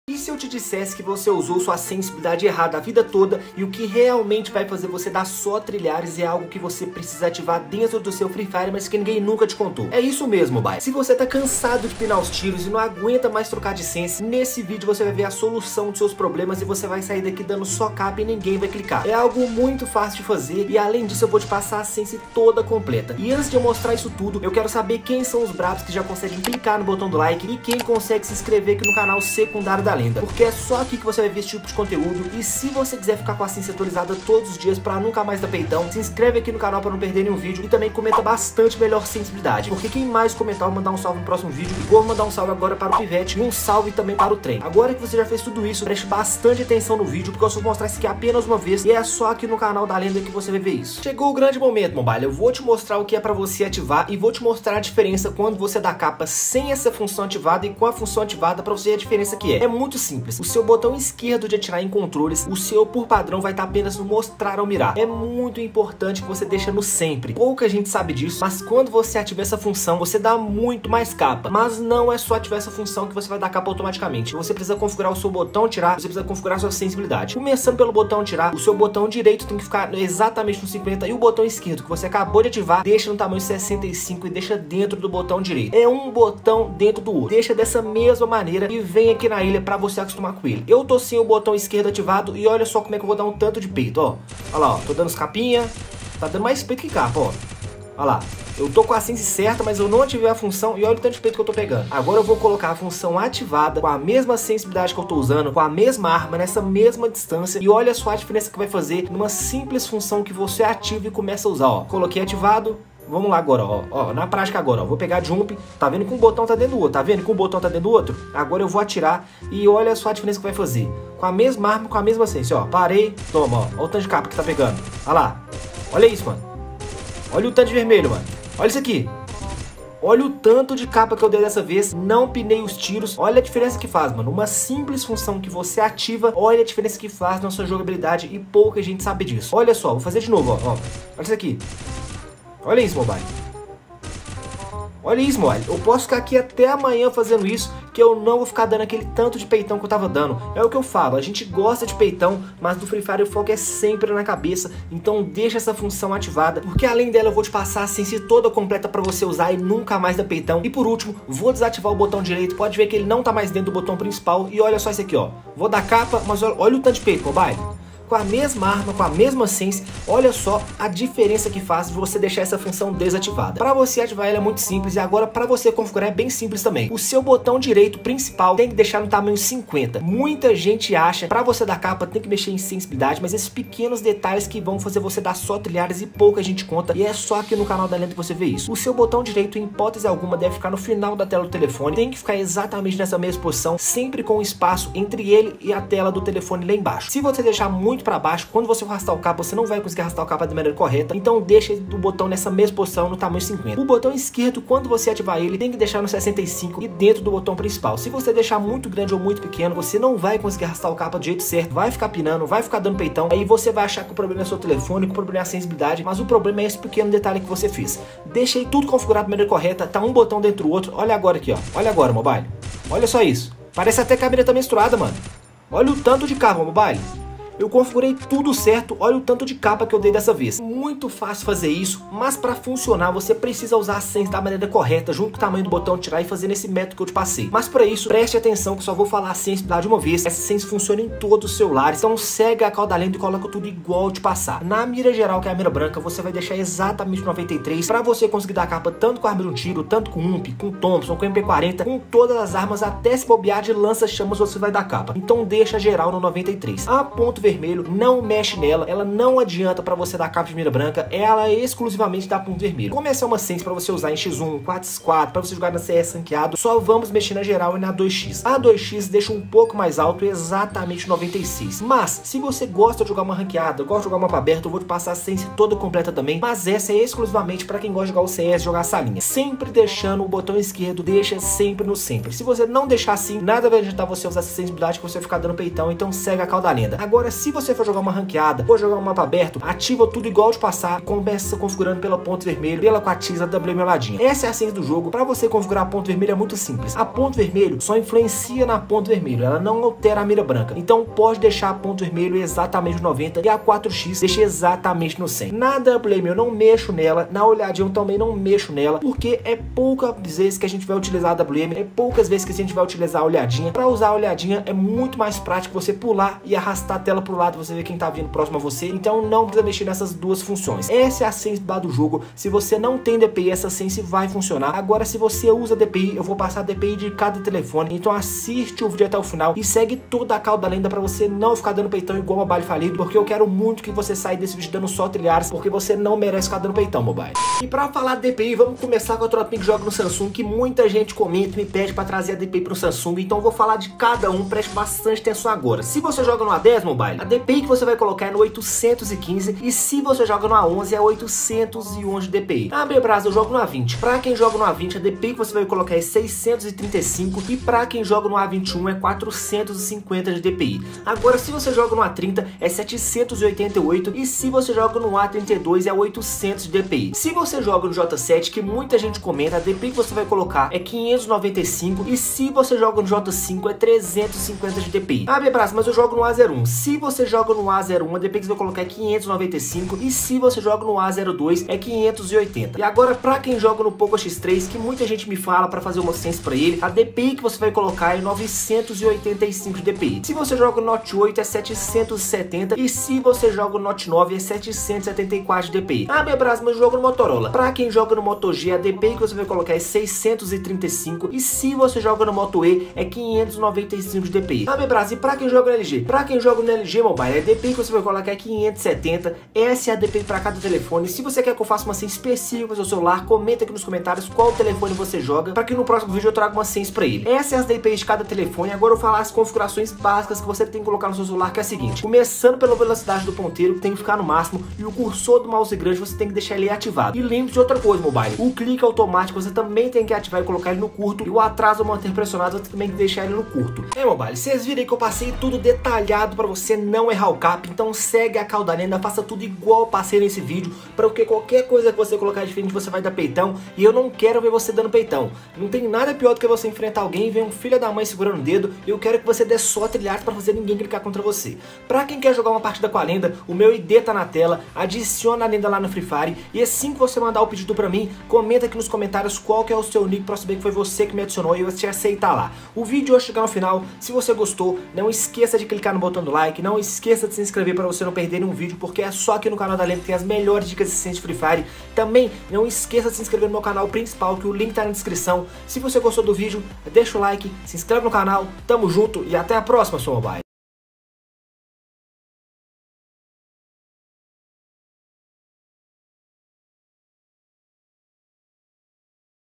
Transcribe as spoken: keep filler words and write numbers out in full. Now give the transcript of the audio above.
E se eu te dissesse que você usou sua sensibilidade errada a vida toda e o que realmente vai fazer você dar só trilhares é algo que você precisa ativar dentro do seu Free Fire, mas que ninguém nunca te contou? É isso mesmo, boy. Se você tá cansado de pinar os tiros e não aguenta mais trocar de sense, nesse vídeo você vai ver a solução dos seus problemas e você vai sair daqui dando só capa e ninguém vai clicar. É algo muito fácil de fazer e além disso eu vou te passar a sense toda completa. E antes de eu mostrar isso tudo, eu quero saber quem são os brabos que já conseguem clicar no botão do like e quem consegue se inscrever aqui no canal secundário da Lenda, porque é só aqui que você vai ver esse tipo de conteúdo. E se você quiser ficar com a sense atualizada todos os dias pra nunca mais dar peitão, se inscreve aqui no canal pra não perder nenhum vídeo e também comenta bastante melhor sensibilidade, porque quem mais comentar, eu vou mandar um salve no próximo vídeo. E vou mandar um salve agora para o Pivete e um salve também para o Trem. Agora que você já fez tudo isso, preste bastante atenção no vídeo, porque eu só vou mostrar isso aqui apenas uma vez e é só aqui no canal da Lenda que você vai ver isso. Chegou o grande momento, mobile. Eu vou te mostrar o que é pra você ativar e vou te mostrar a diferença quando você dá capa sem essa função ativada e com a função ativada, pra você ver a diferença que é. É muito simples. O seu botão esquerdo de atirar em controles, o seu por padrão vai estar apenas no mostrar ou mirar. É muito importante que você deixe no sempre. Pouca gente sabe disso, mas quando você ativa essa função, você dá muito mais capa. Mas não é só ativar essa função que você vai dar capa automaticamente. Você precisa configurar o seu botão tirar, você precisa configurar a sua sensibilidade. Começando pelo botão tirar, o seu botão direito tem que ficar exatamente no cinquenta e o botão esquerdo que você acabou de ativar, deixa no tamanho sessenta e cinco e deixa dentro do botão direito. É um botão dentro do outro. Deixa dessa mesma maneira e vem aqui na ilha pra você acostumar com ele. Eu tô sem o botão esquerdo ativado e olha só como é que eu vou dar um tanto de peito, ó. Olha lá, ó, tô dando os capinha, tá dando mais peito que capa, ó. Olha lá, eu tô com a sense certa, mas eu não ativei a função e olha o tanto de peito que eu tô pegando. Agora eu vou colocar a função ativada com a mesma sensibilidade que eu tô usando, com a mesma arma, nessa mesma distância e olha só a diferença que vai fazer numa simples função que você ativa e começa a usar, ó. Coloquei ativado. Vamos lá agora, ó, ó, na prática agora, ó, vou pegar jump, tá vendo que um botão tá dentro do outro, tá vendo que um botão tá dentro do outro? Agora eu vou atirar e olha só a diferença que vai fazer. Com a mesma arma, com a mesma sense, ó, parei, toma, ó, olha o tanto de capa que tá pegando, olha lá, olha isso, mano, olha o tanto de vermelho, mano, olha isso aqui. Olha o tanto de capa que eu dei dessa vez, não pinei os tiros, olha a diferença que faz, mano, uma simples função que você ativa, olha a diferença que faz na sua jogabilidade e pouca gente sabe disso. Olha só, vou fazer de novo, ó, ó, olha isso aqui. Olha isso, mobile. Olha isso, mobile. Eu posso ficar aqui até amanhã fazendo isso, que eu não vou ficar dando aquele tanto de peitão que eu tava dando. É o que eu falo, a gente gosta de peitão, mas no Free Fire o foco é sempre na cabeça, então deixa essa função ativada, porque além dela eu vou te passar a sense toda completa pra você usar e nunca mais dar peitão. E por último, vou desativar o botão direito, pode ver que ele não tá mais dentro do botão principal, e olha só isso aqui, ó. Vou dar capa, mas olha, olha o tanto de peito, mobile. Com a mesma arma, com a mesma sense, olha só a diferença que faz de você deixar essa função desativada. Para você ativar ela é muito simples e agora para você configurar é bem simples também. O seu botão direito principal tem que deixar no tamanho cinquenta. Muita gente acha para você dar capa tem que mexer em sensibilidade, mas esses pequenos detalhes que vão fazer você dar só trilhares e pouca gente conta, e é só aqui no canal da Lenda que você vê isso. O seu botão direito em hipótese alguma deve ficar no final da tela do telefone, tem que ficar exatamente nessa mesma posição, sempre com um espaço entre ele e a tela do telefone lá embaixo. Se você deixar muito para baixo, quando você for arrastar o capa, você não vai conseguir arrastar o capa de maneira correta, então deixa o botão nessa mesma posição no tamanho cinquenta. O botão esquerdo, quando você ativar ele, tem que deixar no sessenta e cinco e dentro do botão principal. Se você deixar muito grande ou muito pequeno, você não vai conseguir arrastar o capa do jeito certo, vai ficar pinando, vai ficar dando peitão, aí você vai achar que o problema é seu telefone, que o problema é a sensibilidade, mas o problema é esse pequeno detalhe que você fez. Deixei tudo configurado de maneira correta, tá um botão dentro do outro, olha agora aqui, ó, olha agora, mobile, olha só isso, parece até que a câmera tá menstruada, mano, olha o tanto de capa, mobile. Eu configurei tudo certo, olha o tanto de capa que eu dei dessa vez. Muito fácil fazer isso, mas para funcionar você precisa usar a sense da maneira correta, junto com o tamanho do botão tirar e fazer nesse método que eu te passei. Mas para isso, preste atenção que eu só vou falar a sense de uma vez. Essa sense funciona em todos os celulares, então segue a cauda da Lenda e coloca tudo igual eu te passar. Na mira geral, que é a mira branca, você vai deixar exatamente noventa e três para você conseguir dar capa tanto com a arma de um tiro, tanto com U M P, com Thompson, com M P quarenta, com todas as armas, até se bobear de lança-chamas você vai dar capa. Então deixa geral no noventa e três. A ponto vermelho, não mexe nela, ela não adianta pra você dar capa de mira branca, ela exclusivamente dá ponto vermelho. Como essa é uma sense pra você usar em xis um, quatro por quatro, pra você jogar na C S ranqueado, só vamos mexer na geral e na dois x. A dois x deixa um pouco mais alto, exatamente noventa e seis. Mas, se você gosta de jogar uma ranqueada, gosta de jogar uma mapa aberta, eu vou te passar a sense toda completa também, mas essa é exclusivamente pra quem gosta de jogar o C S, jogar a salinha. Sempre deixando o botão esquerdo, deixa sempre no sempre. Se você não deixar assim, nada vai adiantar você usar essa sensibilidade que você vai ficar dando peitão, então segue a cauda da Lenda. Agora se você for jogar uma ranqueada ou jogar um mapa aberto, ativa tudo igual de passar e começa configurando pela ponto vermelho, pela coatiza W M Oladinha. Essa é a ciência do jogo. Para você configurar a ponto vermelho é muito simples. A ponto vermelho só influencia na ponto vermelho, ela não altera a mira branca. Então pode deixar a ponto vermelho exatamente no noventa e a quatro x deixa exatamente no cem. Na W M eu não mexo nela, na olhadinha eu também não mexo nela, porque é poucas vezes que a gente vai utilizar a W M, é poucas vezes que a gente vai utilizar a olhadinha. Para usar a olhadinha é muito mais prático você pular e arrastar a tela pro lado, você ver quem tá vindo próximo a você. Então não precisa mexer nessas duas funções. Essa é a sense do jogo. Se você não tem D P I, essa sense vai funcionar. Agora, se você usa D P I, eu vou passar D P I de cada telefone. Então assiste o vídeo até o final e segue toda a cauda lenda para você não ficar dando peitão igual Mobile falido, porque eu quero muito que você saia desse vídeo dando só trilhares, porque você não merece ficar dando peitão, Mobile. E para falar de D P I, vamos começar com a tropinha que joga no Samsung, que muita gente comenta e me pede para trazer a D P I pro Samsung. Então eu vou falar de cada um, preste bastante atenção agora. Se você joga no A dez, Mobile, a D P I que você vai colocar é no oitocentos e quinze, e se você joga no A onze é oitocentos e onze D P I. Ah, Bebras, eu jogo no A vinte. Para quem joga no A vinte, a D P I que você vai colocar é seiscentos e trinta e cinco, e para quem joga no A vinte e um é quatrocentos e cinquenta de D P I. Agora, se você joga no A trinta é setecentos e oitenta e oito, e se você joga no A trinta e dois é oitocentos de D P I. Se você joga no J sete, que muita gente comenta, a D P I que você vai colocar é quinhentos e noventa e cinco, e se você joga no J cinco é trezentos e cinquenta de D P I. Ah, Bebras, mas eu jogo no A zero um. Se você joga no A zero um, a D P I que você vai colocar é quinhentos e noventa e cinco, e se você joga no A zero dois é quinhentos e oitenta. E agora, para quem joga no Poco X três, que muita gente me fala para fazer uma sense para ele, a D P I que você vai colocar é novecentos e oitenta e cinco de D P I. Se você joga no Note oito é setecentos e setenta, e se você joga no Note nove é setecentos e setenta e quatro de D P I. Ah, Bebras, mas eu jogo no Motorola. Para quem joga no Moto G, a D P I que você vai colocar é seiscentos e trinta e cinco, e se você joga no Moto E é quinhentos e noventa e cinco de D P I. Ah, Bebras, e para quem joga no L G? Para quem joga no L G Mobile, a D P I que você vai colocar é quinhentos e setenta. Essa é a D P I para cada telefone. Se você quer que eu faça uma sense específica para o seu celular, comenta aqui nos comentários qual telefone você joga, para que no próximo vídeo eu traga uma sense para ele. Essas são as D P Is de cada telefone. Agora eu vou falar as configurações básicas que você tem que colocar no seu celular, que é a seguinte: começando pela velocidade do ponteiro, que tem que ficar no máximo, e o cursor do mouse grande você tem que deixar ele ativado. E lembre de outra coisa, Mobile, o clique automático você também tem que ativar e colocar ele no curto, e o atraso ou manter pressionado você também tem que deixar ele no curto. É, Mobile, vocês viram aí que eu passei tudo detalhado para você não errar o cap, então segue a cauda lenda, faça tudo igual eu passei nesse vídeo, porque qualquer coisa que você colocar diferente você vai dar peitão, e eu não quero ver você dando peitão. Não tem nada pior do que você enfrentar alguém e ver um filho da mãe segurando o dedo, e eu quero que você dê só trilhares para fazer ninguém clicar contra você. Pra quem quer jogar uma partida com a lenda, o meu I D tá na tela, adiciona a lenda lá no Free Fire, e assim que você mandar o pedido pra mim, comenta aqui nos comentários qual que é o seu nick pra saber que foi você que me adicionou e eu te aceitar lá. O vídeo hoje chegar no final, se você gostou, não esqueça de clicar no botão do like, não esqueça de se inscrever para você não perder nenhum vídeo, porque é só aqui no canal da Lenda que tem as melhores dicas de ciência de Free Fire. Também não esqueça de se inscrever no meu canal principal, que o link tá na descrição. Se você gostou do vídeo, deixa o like, se inscreve no canal, tamo junto e até a próxima, seu Mobile.